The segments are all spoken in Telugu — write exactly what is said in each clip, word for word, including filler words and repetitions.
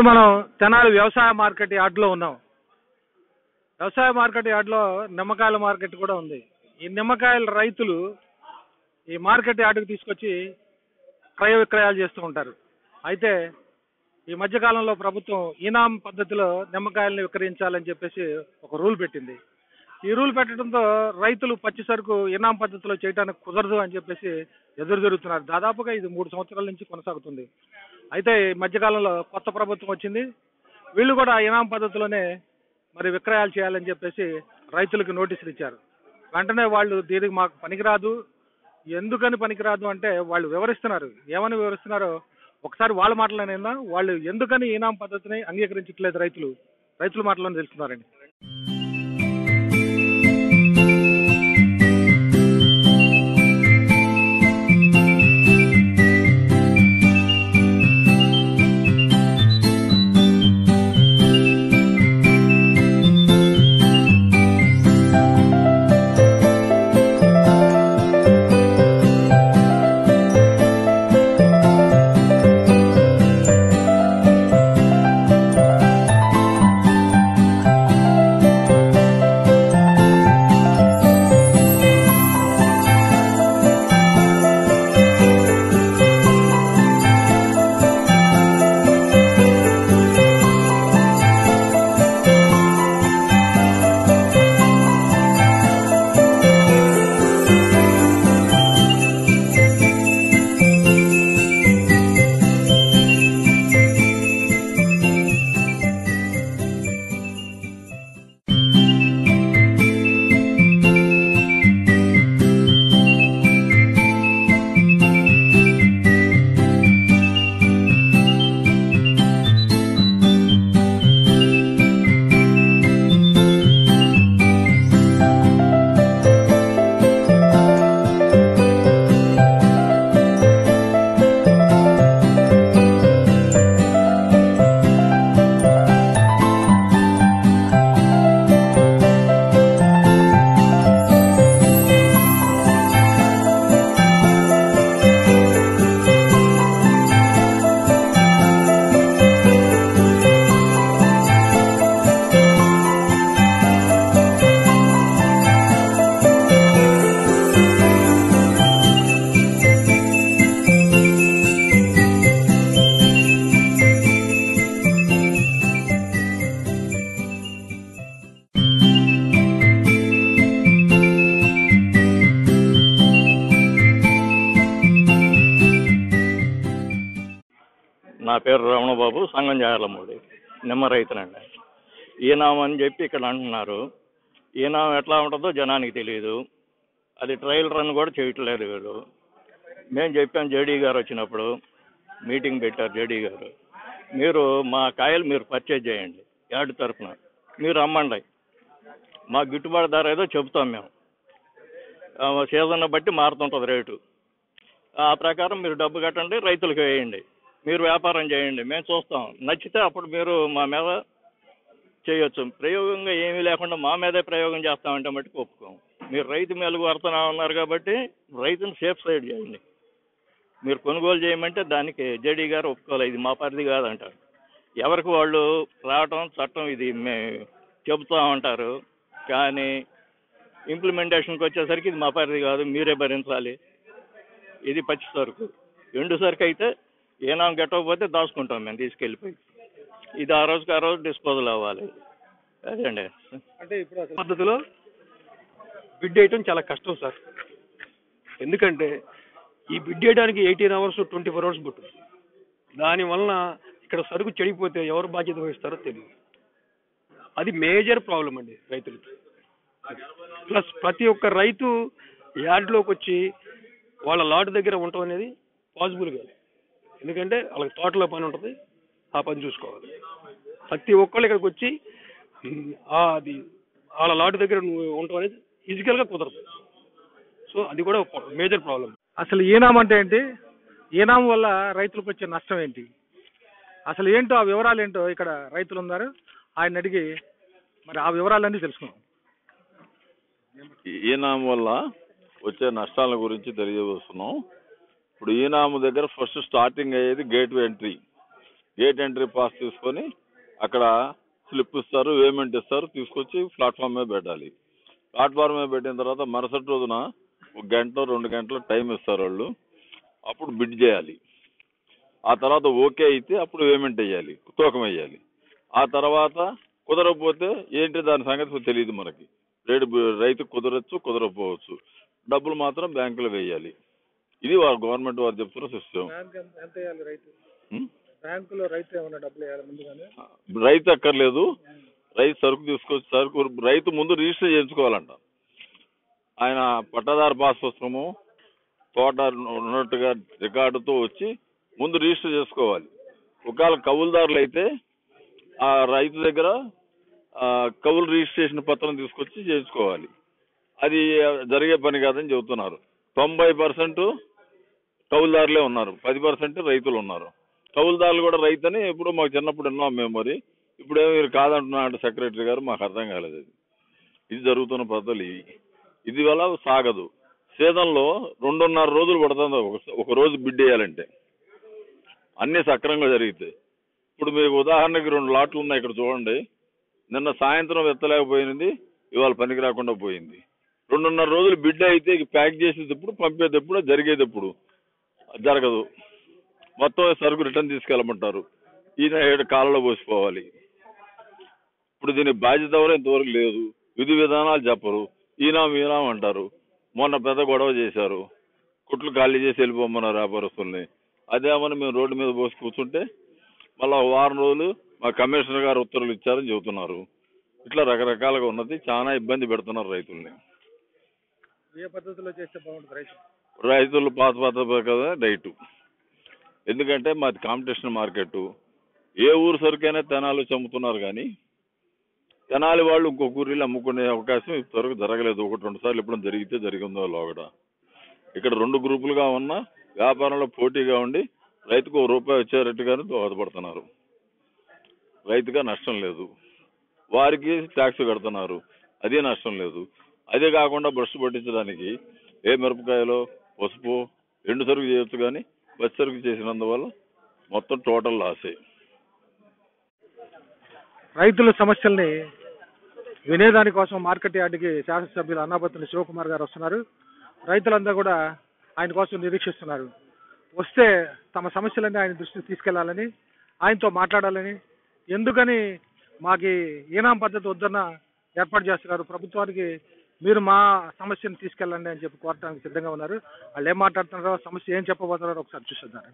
ఇప్పుడు మనం తెనాలి వ్యవసాయ మార్కెట్ యార్డ్లో ఉన్నాం. వ్యవసాయ మార్కెట్ యార్డ్లో నిమ్మకాయల మార్కెట్ కూడా ఉంది. ఈ నిమ్మకాయల రైతులు ఈ మార్కెట్ యార్డుకి తీసుకొచ్చి క్రయ విక్రయాలు చేస్తూ ఉంటారు. అయితే ఈ మధ్యకాలంలో ప్రభుత్వం ఈనాం పద్ధతిలో నిమ్మకాయలను విక్రయించాలని చెప్పేసి ఒక రూల్ పెట్టింది. ఈ రూల్ పెట్టడంతో రైతులు పచ్చి సరుకు ఈనాం పద్ధతిలో చేయడానికి కుదరదు అని చెప్పేసి ఎదురు జరుగుతున్నారు. దాదాపుగా ఇది మూడు సంవత్సరాల నుంచి కొనసాగుతుంది. అయితే ఈ మధ్యకాలంలో కొత్త ప్రభుత్వం వచ్చింది. వీళ్ళు కూడా ఈనాం పద్ధతిలోనే మరి విక్రయాలు చేయాలని చెప్పేసి రైతులకు నోటీసులు ఇచ్చారు. వెంటనే వాళ్ళు దీనికి మాకు పనికిరాదు, ఎందుకని పనికిరాదు అంటే వాళ్ళు వివరిస్తున్నారు. ఏమని వివరిస్తున్నారో ఒకసారి వాళ్ళ మాటలోనైనా వాళ్ళు ఎందుకని ఈనాం పద్ధతిని అంగీకరించట్లేదు రైతులు రైతుల మాటలను తెలుస్తున్నారండి. నా పేరు రమణబాబు, సంగం జాగర్లమూడి, నిమ్మ రైతునండి. ఈనాం అని చెప్పి ఇక్కడ అంటున్నారు. ఈనాం ఎట్లా ఉంటుందో జనానికి తెలియదు. అది ట్రయల్ రన్ కూడా చేయట్లేదు వీళ్ళు. మేము చెప్పాం, జేడీ గారు వచ్చినప్పుడు మీటింగ్ పెట్టారు. జేడీ గారు, మీరు మా కాయలు మీరు పర్చేజ్ చేయండి, యార్డు తరఫున మీరు అమ్మండి, మా గిట్టుబాటు ధర ఏదో చెబుతాం మేము. సీజన్ బట్టి మారుతుంటుంది రేటు. ఆ ప్రకారం మీరు డబ్బు కట్టండి, రైతులకు వేయండి, మీరు వ్యాపారం చేయండి, మేము చూస్తాం. నచ్చితే అప్పుడు మీరు మా మీద చేయొచ్చు. ప్రయోగంగా ఏమీ లేకుండా మా మీదే ప్రయోగం చేస్తామంటే మట్టుకు ఒప్పుకోం. మీరు రైతు మెలుగు వరుతున్నా ఉన్నారు కాబట్టి రైతుని సేఫ్ సైడ్ చేయండి. మీరు కొనుగోలు చేయమంటే దానికి జేడీ గారు ఒప్పుకోవాలి, ఇది మా పరిధి కాదంటారు. ఎవరికి వాళ్ళు రావటం చట్టం ఇది మేము చెబుతూ ఉంటారు, కానీ ఇంప్లిమెంటేషన్కి వచ్చేసరికి ఇది మా పరిధి కాదు, మీరే భరించాలి. ఇది పచ్చి సరుకు. ఎండు సరుకు అయితే ఈనాం గెట్టకపోతే దాచుకుంటాం మేము తీసుకెళ్ళిపోయి. ఇది ఆ రోజుకి ఆ రోజు డిస్పోజల్ అవ్వాలి. అదే అండి. అంటే ఇప్పుడు పద్ధతిలో బిడ్ వేయటం చాలా కష్టం సార్. ఎందుకంటే ఈ బిడ్ వేయడానికి eighteen hours twenty four hours పట్టుతుంది. దానివలన ఇక్కడ సరుకు చెడిపోతే ఎవరు బాధ్యత వహిస్తారో తెలియదు. అది మేజర్ ప్రాబ్లం అండి రైతులకి. ప్లస్ ప్రతి ఒక్క రైతు యార్డ్లోకి వచ్చి వాళ్ళ లాట్ దగ్గర ఉండటం అనేది పాసిబుల్ కాదు. ఎందుకంటే వాళ్ళకి తోటలో పని ఉంటుంది, ఆ పని చూసుకోవాలి. ప్రతి ఒక్కళ్ళు ఇక్కడికి వచ్చి అది వాళ్ళ లాట్ దగ్గర ఉండటం అనేది ఫిజికల్గా కుదరదు. సో అది కూడా మేజర్ ప్రాబ్లం. అసలు ఈనాం అంటే ఏంటి, ఈనాం వల్ల రైతులకు వచ్చే నష్టం ఏంటి, అసలు ఏంటో ఆ వివరాలు ఏంటో ఇక్కడ రైతులు ఉన్నారు, ఆయన అడిగి మరి ఆ వివరాలన్నీ తెలుసుకున్నాం. ఈనాం వల్ల వచ్చే నష్టాల గురించి తెలియజేస్తున్నాం. ఇప్పుడు ఈనాం దగ్గర ఫస్ట్ స్టార్టింగ్ అయ్యేది gate entry. Gate entry pass తీసుకొని అక్కడ స్లిప్ ఇస్తారు, పేమెంట్ ఇస్తారు, తీసుకొచ్చి ప్లాట్ఫామ్ మీద పెట్టాలి. ప్లాట్ఫామ్ మీద పెట్టిన తర్వాత మరుసటి రోజున ఒక గంట రెండు గంటలు టైం ఇస్తారు వాళ్ళు. అప్పుడు బిడ్ చేయాలి. ఆ తర్వాత ఓకే అయితే అప్పుడు పేమెంట్ వేయాలి, తూకం వేయాలి. ఆ తర్వాత కుదరకపోతే ఏంటి దాని సంగతి తెలియదు మనకి. రేటు రైతు కుదరచ్చు, కుదరకపోవచ్చు. డబ్బులు మాత్రం బ్యాంకులో వేయాలి. ఇది వారు గవర్నమెంట్ వారు చెప్తున్న సిస్టమ్. బ్యాంకులో రైతు ఏమైనా డబ్బులు వేయాలి ముందుగానే? రైతు అక్కర్లేదు. రైతు సరుకు తీసుకొచ్చి సరుకు రైతు ముందు రిజిస్టర్ చేయించుకోవాలంట. ఆయన పట్టాదారు పాస్ పుస్తకము తోట ఉన్నట్టుగా రికార్డుతో వచ్చి ముందు రిజిస్టర్ చేసుకోవాలి. ఒకవేళ కౌలుదారులు అయితే ఆ రైతు దగ్గర కౌలు రిజిస్ట్రేషన్ పత్రం తీసుకొచ్చి చేయించుకోవాలి. అది జరిగే పని కాదని చెబుతున్నారు. తొంభై పర్సెంట్ కౌలుదారులే ఉన్నారు, పది పర్సెంట్ రైతులు ఉన్నారు. కౌలుదారులు కూడా రైతు అని ఎప్పుడో మాకు చిన్నప్పుడు విన్నాం మేము. మరి ఇప్పుడేమో మీరు కాదంటున్నాడు సెక్రటరీ గారు, మాకు అర్థం కాలేదు. అది ఇది జరుగుతున్న పద్ధతులు ఇవి. ఇది వల్ల సాగదు. సీజన్లో రెండున్నర రోజులు పడుతుంది ఒక రోజు బిడ్ వేయాలంటే. అన్నీ సక్రమంగా జరుగుతాయి. ఇప్పుడు మీకు ఉదాహరణకి రెండు లాట్లు ఉన్నాయి ఇక్కడ చూడండి. నిన్న సాయంత్రం ఎత్తలేకపోయింది, ఇవాళ పనికి రాకుండా పోయింది. రెండున్నర రోజులు బిడ్ అయితే ప్యాక్ చేసేటప్పుడు పంపేటప్పుడు జరిగేటప్పుడు జరగదు. మొత్తం సరుకు రిటర్న్ తీసుకెళ్ళమంటారు. ఈయన ఏడు కాలంలో పోసిపోవాలి. ఇప్పుడు దీనికి బాధ్యత ఎవరు ఇంతవరకు లేదు. విధి విధానాలు చెప్పరు. ఈనాం ఈనాం అంటారు. మొన్న పెద్ద గొడవ చేశారు, కుట్లు ఖాళీ చేసి వెళ్ళిపోమన్నారు వ్యాపారస్తుల్ని. అదేమని మేము రోడ్డు మీద పోసి కూర్చుంటే మళ్ళీ వారం రోజులు మా కమిషనర్ గారు ఉత్తర్వులు ఇచ్చారని చెబుతున్నారు. ఇట్లా రకరకాలుగా ఉన్నది. చాలా ఇబ్బంది పెడుతున్నారు రైతుల్ని. ఏ పద్ధతిలో చేస్తే బాగుంటుంది? రైతు రైతులు పాత పద్ధతి కదా రైతు. ఎందుకంటే మాది కాంపిటీషన్ మార్కెట్. ఏ ఊరు సరుకైనా తెనాలు చమ్ముతున్నారు, కానీ తెనాలి వాళ్ళు ఇంకొక ఊరిలో అమ్ముకునే అవకాశం ఇంతవరకు జరగలేదు. ఒకటి రెండు సార్లు ఎప్పుడైనా జరిగితే జరిగిందో లోగడ. ఇక్కడ రెండు గ్రూపులుగా ఉన్న వ్యాపారంలో పోటీగా ఉండి రైతుకు ఒక రూపాయి వచ్చేటట్టుగానే దోహదపడుతున్నారు. రైతుగా నష్టం లేదు. వారికి ట్యాక్స్ కడుతున్నారు, అదే నష్టం లేదు. అదే కాకుండా బ్రష్ పట్టించడానికి ఏ మిరపకాయలో పసుపు ఎండు సరుకు చేయొచ్చు, కానీ పచ్చి సరుకు చేసినందువల్ల మొత్తం టోటల్ లాసే. రైతుల సమస్యల్ని వినేదాని కోసం మార్కెట్ యార్డుకి శాసనసభ్యులు అన్నాపత్రి శివకుమార్ గారు వస్తున్నారు. రైతులందరూ కూడా ఆయన కోసం నిరీక్షిస్తున్నారు. వస్తే తమ సమస్యలన్నీ ఆయన దృష్టికి తీసుకెళ్లాలని, ఆయనతో మాట్లాడాలని, ఎందుకని మాకు ఈనాం పద్ధతి వద్దన్న ఏర్పాటు చేస్తున్నారు, ప్రభుత్వానికి మీరు మా సమస్యను తీసుకెళ్ళండి అని చెప్పి కోరటానికి సిద్ధంగా ఉన్నారు. వాళ్ళు ఏం మాట్లాడుతున్నారో, సమస్య ఏం చెప్పబోతున్నారో ఒకసారి చూసేద్దాం.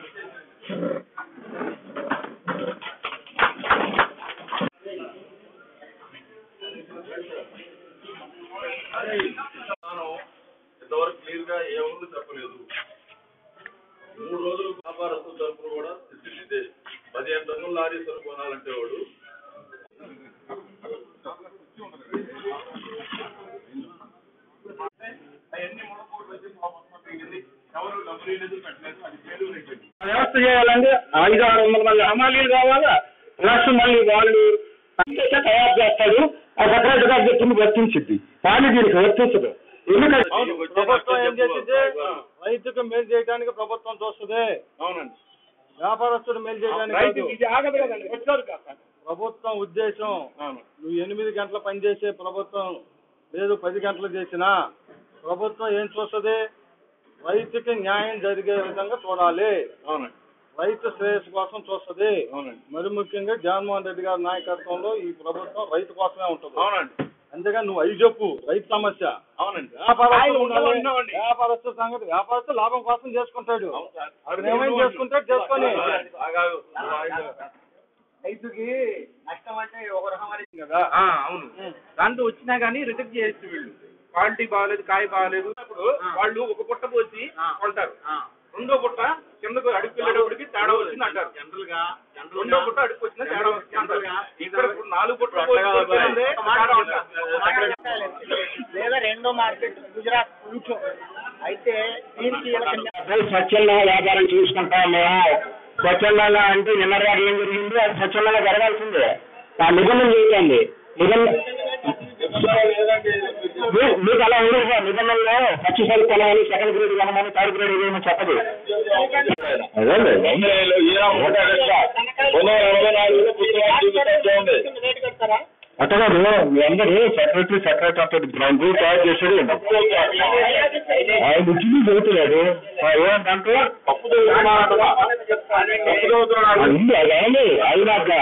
ఇంతవరకు క్లియర్ గా ఏముంది చెప్పలేదు. మూడు రోజులు వ్యాపారస్తుల తరఫున కూడా ఇదే పదిహేను టన్నుల లారీ సరుకు కొనాలంటే వాడు వ్యవస్థ చేయాలంటే ఐదు ఆరు వందల మంది హమాలీలు కావాలా, ప్లస్ మళ్ళీ వాళ్ళు తయారు చేస్తాడు. ఆ సెక్రటరీ గారు చెప్పింది వర్తించింది, కానీ దీనికి వర్తించదు. ఎందుకంటే ప్రభుత్వం ఏం చేసింది? రైతుకు మేలు చేయడానికి ప్రభుత్వం చూస్తుంది. అవునండి, వ్యాపారస్తుడు మేలు చేయడానికి ప్రభుత్వం ఉద్దేశం. నువ్వు ఎనిమిది గంటల పని చేసే ప్రభుత్వం లేదు, పది గంటలు చేసినా ప్రభుత్వం ఏం చూస్తుంది? రైతుకి న్యాయం జరిగే విధంగా చూడాలి. అవునండి, రైతు శ్రేయస్సు కోసం చూస్తుంది. అవునండి, మరి ముఖ్యంగా జగన్మోహన్ రెడ్డి గారి నాయకత్వంలో ఈ ప్రభుత్వం రైతు కోసమే ఉంటుంది. అవునండి, అందుకని నువ్వు అవి చెప్పు రైతు సమస్య. అవునండి, వ్యాపారస్తు వ్యాపారస్తు సంగతి వ్యాపారస్తు లాభం కోసం చేసుకుంటాడు. అక్కడ ఏమైనా చేసుకుంటాడు, చేసుకొని రైతుకి నష్టం అంటే ఒక రకమైన కదా. అవును, దాంట్లో వచ్చినా గానీ రిజెక్ట్ చేస్తే వీళ్ళు క్వాలిటీ బాగాలేదు, కాయ బాగాలేదు. ఇప్పుడు వాళ్ళు ఒక పుట్ట పోసి కొంటారు, రెండో పుట్ట కిందకు అడుగు వెళ్ళేటప్పటికి తేడా వచ్చింది అంటారు. జనరల్ గా రెండో పుట్ట అడుగు వచ్చిన తేడా వచ్చింది అంటారు. ఇక్కడ ఇప్పుడు నాలుగు పుట్ట లేదా రెండో మార్కెట్ గుజరాత్ కొంచెం అయితే దీనికి స్వచ్ఛందంగా వ్యాపారం చూసుకుంటాం మేము. స్వచ్ఛందంగా అంటే నిన్న ఏం జరిగింది, అది స్వచ్ఛందంగా జరగాల్సిందే. ఆ నిబంధన చేయండి. నిబంధన మీకు అలా ఉండదు నిబంధనలో ఫస్ట్ సైడ్ కొనాలి, సెకండ్ గ్రేడ్ కొనమని, థర్డ్ గ్రేడ్ ఇవ్వమని చెప్పదు. అట్లా కాదు, మీ అందరూ సెక్రటరీ సెక్రటరీ అంటే గ్రౌండ్ తయారు చేసేది ఆయన ఉద్యోగి చదువుతున్నాడు ఏమంటే ఉంది అది అయింది అయినాక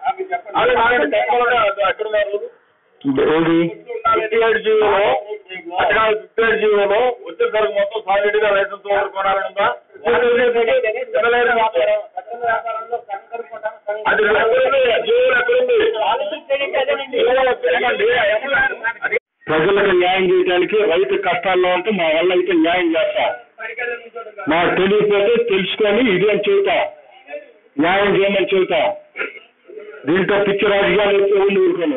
ఏది జీవోలో అక్కడ ఫిఫ్టీ ఎయిట్ జీవోలో వచ్చే సరుకు మొత్తం సాలిడ్ గా లైసెన్స్ కొనాలనుందా అది ప్రజలకు న్యాయం చేయడానికి రైతు కష్టాల్లో ఉంటే మా వల్ల అయితే న్యాయం చేస్తాం. మాకు తెలియకపోతే తెలుసుకొని ఇది అని చెబుతాం, న్యాయం చేయమని చెబుతాం. దీంట్లో పిచ్చి రాజకీయాలు ఎక్కువ ఉండి ఊరుకోను,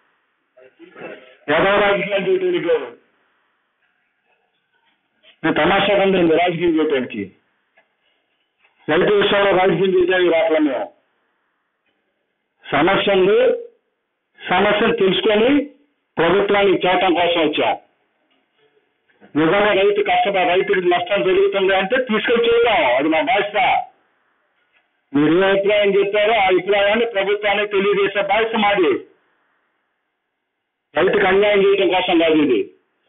ఎదవ రాజకీయాలు చేయటానికి లేదు. నేను తమాషాగా ఉంది రాజకీయం చేయటానికి, రైతు విషయంలో రాజకీయం చేయడానికి రావట్లే. మేము సమస్యలు సమస్యలు తెలుసుకొని ప్రభుత్వానికి చేయటం కోసం వచ్చాం. నిజంగా రైతు కష్టపడ రైతుకి నష్టం జరుగుతుంది అంటే తీసుకొని చేద్దాం, అది మా బాధ్యత. మీరు ఏ అభిప్రాయం చెప్పారో ఆ అభిప్రాయాన్ని ప్రభుత్వానికి తెలియజేసే బాధ్యత మాది. రైతుకు అన్యాయం చేయడం కోసం కాదు ఇది.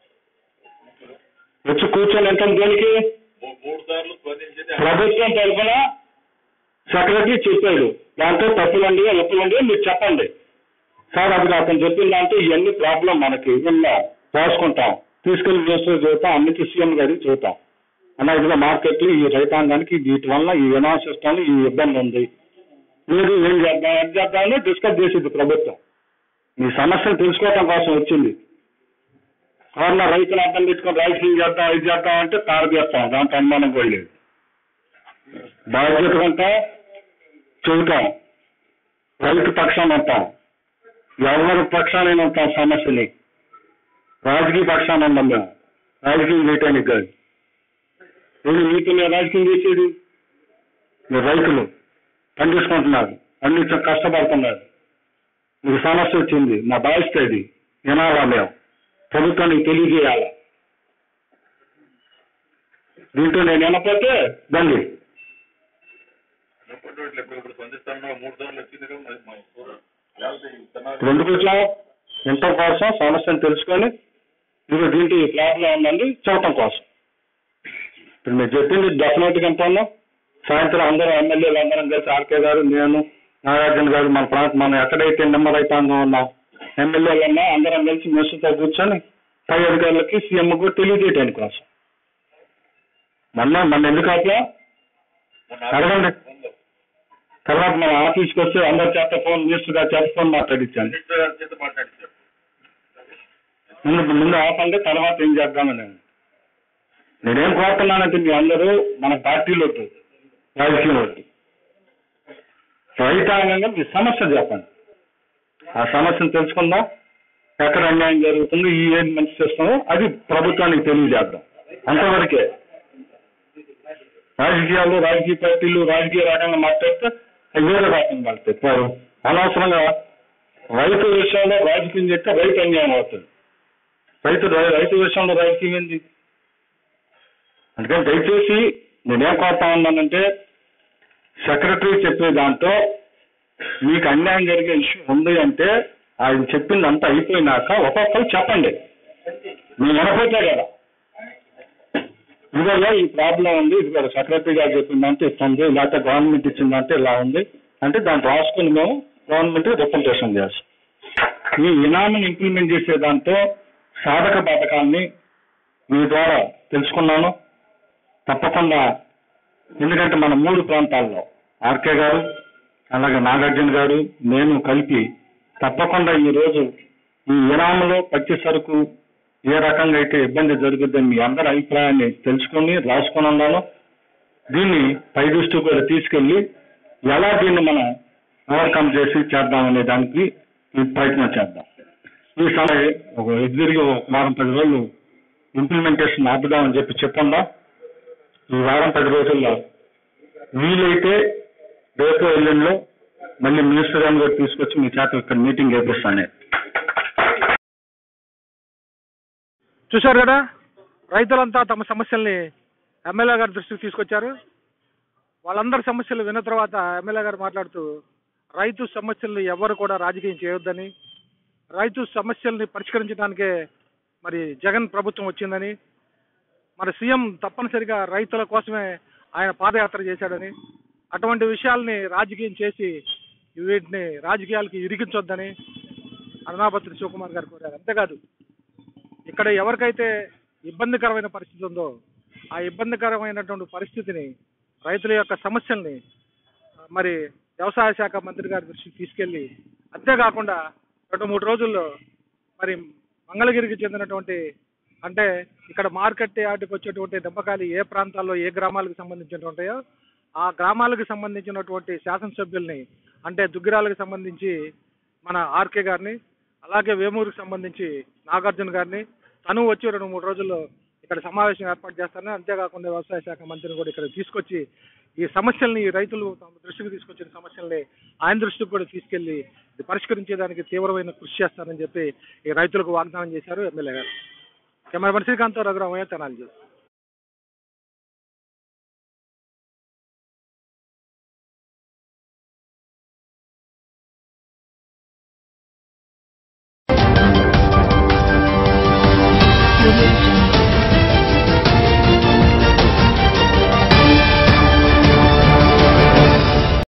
వచ్చి కూర్చొని ఎంత దేనికి ప్రభుత్వం తరఫున సెక్రటరీ చెప్పాడు, దాంతో తప్పులండి ఒప్పులండి మీరు చెప్పండి సార్. అది అతను చెప్పిన దాంట్లో ఇవన్నీ ప్రాబ్లం మనకి ఇలా రాసుకుంటాం, తీసుకెళ్లి మినిస్టర్ చూద్దాం, అన్నిటి సీఎం గారికి చూద్దాం అన్న. ఇదిగా మార్కెట్లు ఈ రైతాంగానికి వీటి వల్ల ఈ వినాశ సిస్టంలో ఈ ఇబ్బంది ఉంది, మీరు ఏం చేద్దాం ఏం చేద్దామని డిస్కస్ చేసింది ప్రభుత్వం. ఈ సమస్యను తెలుసుకోవటం కోసం వచ్చింది. ఎవరన్నా రైతులు అర్థం పెట్టుకొని రాజకీయం చేద్దాం ఇది చేద్దాం అంటే తార చేస్తాం, దాంట్లో అనుమానం కూడా లేదు. బాధ్యత కంటే చెబుతాం, రైతు పక్షాన్ని ఉంటాం, ఎవరి పక్షాన్ని ఉంటాం. సమస్యని రాజకీయ పక్షాన్ని ఉన్నాం మేము, రాజకీయం చేయటానికి కాదు. నేను మీతో రాజకీయం చేసేది, మీరు రైతులు పండించుకుంటున్నారు, అన్ని కష్టపడుతున్నారు, మీకు సమస్య వచ్చింది, మా బాధ్యత ఇది వినాలా, మేము ప్రభుత్వానికి తెలియజేయాలా. దీంట్లో నేను వినకపోతే దండి రెండు కోట్ల ఇంత కోసం సమస్యను తెలుసుకొని మీరు దీంట్లో ఈ ప్రాబ్లం ఉందండి చూడటం కోసం. ఇప్పుడు మీరు చెప్పింది డెఫినెట్గా ఎంత ఉన్నాం. సాయంత్రం అందరూ ఎమ్మెల్యేలు అందరం కలిసి ఆర్కే గారు, నేను, నాగార్జున గారు, మన ప్రాంతం మనం ఎక్కడైతే నెంబర్ రైతాంగం ఉన్నాం ఎమ్మెల్యేలు ఉన్నా అందరం కలిసి మినిస్టర్తో కూర్చొని పై అధికారులకి సీఎం కూడా తెలియజేయడానికి కోసం. మొన్న మన ఎందుకు అట్లా అడగండి. తర్వాత మన ఆఫీస్కి వస్తే అందరి చేత ఫోన్ మినిస్టర్ గారు చేత ఫోన్ మాట్లాడించాను. ముందు ముందు ఆపండి, తర్వాత ఏం చేద్దామని. నేనేం కోరుతున్నానంటే మీ అందరూ మన పార్టీలో రాజకీయం వద్దు, రైతాంగంగా మీ సమస్య చెప్పండి. ఆ సమస్యను తెలుసుకుందాం, ఎక్కడ అన్యాయం జరుగుతుందో ఈ ఏం మంచి చేస్తామో అది ప్రభుత్వానికి తెలియజేద్దాం. అంతవరకే. రాజకీయాలు రాజకీయ పార్టీలు రాజకీయ రకంగా మాట్లాడితే వేరే రకంగా మాట్లాడతారు. అనవసరంగా రైతు విషయంలో రాజకీయం చెప్తే రైతు అన్యాయం అవుతుంది. రైతు రైతు విషయంలో రాజకీయం ఏంది? అందుకని దయచేసి నేనేం కోరుతా ఉన్నానంటే సెక్రటరీ చెప్పే దాంట్లో మీకు అన్యాయం జరిగే ఇష్యూ ఉంది అంటే ఆయన చెప్పిందంతా అయిపోయినాక ఒక్కొక్కరు చెప్పండి. మీరు వినపోతే కదా ఇదిగో ఈ ప్రాబ్లం ఉంది, ఇది సెక్రటరీ గారు చెప్పిందంటే ఇస్తుంది, లేకపోతే గవర్నమెంట్ ఇచ్చిందంటే ఇలా ఉంది అంటే దాన్ని రాసుకుని మేము గవర్నమెంట్ రిప్రజెంటేషన్ చేస్తాం. ఈ ఇనామిని ఇంప్లిమెంట్ చేసే దాంతో సాధక పథకాన్ని మీ ద్వారా తెలుసుకున్నాను. తప్పకుండా, ఎందుకంటే మన మూడు ప్రాంతాల్లో ఆర్కే గారు అలాగే నాగార్జున గారు నేను కలిపి తప్పకుండా ఈరోజు ఈ ఇనాంలో పచ్చి సరుకు ఏ రకంగా అయితే ఇబ్బంది జరుగుతుందని మీ అందరి అభిప్రాయాన్ని తెలుసుకొని రాసుకొని ఉన్నాను. దీన్ని పై దృష్టి కూడా తీసుకెళ్లి ఎలా దీన్ని మనం ఓవర్కమ్ చేసి చేద్దామనే దానికి ప్రయత్నం చేద్దాం. ఈ సమయం ఒక ఎదురుగా ఒక వారం పది రోజులు ఇంప్లిమెంటేషన్ ఆపుదామని చెప్పి చెప్పుకుందాం. ఈ వారం పది రోజుల్లో వీలైతే రేపు ఎల్లుండిలో మళ్ళీ మినిస్టర్ గారిని కూడా తీసుకొచ్చి మీ చేత ఇక్కడ మీటింగ్ చేపిస్తాను. చూశారు కదా, రైతులంతా తమ సమస్యల్ని ఎమ్మెల్యే గారి దృష్టికి తీసుకొచ్చారు. వాళ్ళందరి సమస్యలు విన్న తర్వాత ఎమ్మెల్యే గారు మాట్లాడుతూ రైతు సమస్యల్ని ఎవరు కూడా రాజకీయం చేయొద్దని, రైతు సమస్యల్ని పరిష్కరించడానికే మరి జగన్ ప్రభుత్వం వచ్చిందని, మరి సీఎం తప్పనిసరిగా రైతుల కోసమే ఆయన పాదయాత్ర చేశాడని, అటువంటి విషయాల్ని రాజకీయం చేసి వీటిని రాజకీయాలకి ఇరిగించొద్దని అరుణాపత్రి శివకుమార్ గారు కోరారు. అంతేకాదు, ఇక్కడ ఎవరికైతే ఇబ్బందికరమైన పరిస్థితి ఉందో ఆ ఇబ్బందికరమైనటువంటి పరిస్థితిని, రైతుల యొక్క సమస్యల్ని మరి వ్యవసాయ శాఖ మంత్రి గారి దృష్టికి తీసుకెళ్లి, అంతేకాకుండా రెండు మూడు రోజుల్లో మరి మంగళగిరికి చెందినటువంటి, అంటే ఇక్కడ మార్కెట్ యార్డుకి వచ్చేటువంటి నిమ్మకాయలు ఏ ప్రాంతాల్లో ఏ గ్రామాలకు సంబంధించినటువంటియో ఆ గ్రామాలకు సంబంధించినటువంటి శాసనసభ్యుల్ని, అంటే దుగ్గిరాలకు సంబంధించి మన ఆర్కే గారిని, అలాగే వేమూరుకి సంబంధించి నాగార్జున గారిని తను వచ్చి రెండు మూడు రోజుల్లో ఇక్కడ సమావేశం ఏర్పాటు చేస్తారని, అంతేకాకుండా వ్యవసాయ శాఖ మంత్రిని కూడా ఇక్కడ తీసుకొచ్చి ఈ సమస్యల్ని, ఈ రైతులు తమ దృష్టికి తీసుకొచ్చిన సమస్యల్ని ఆయన దృష్టికి కూడా తీసుకెళ్లి పరిష్కరించేదానికి తీవ్రమైన కృషి చేస్తారని చెప్పి ఈ రైతులకు వాగ్దానం చేశారు ఎమ్మెల్యే గారు. కెమెరామెన్ శ్రీకాంత్, రఘురామయ్య, తెనాలి.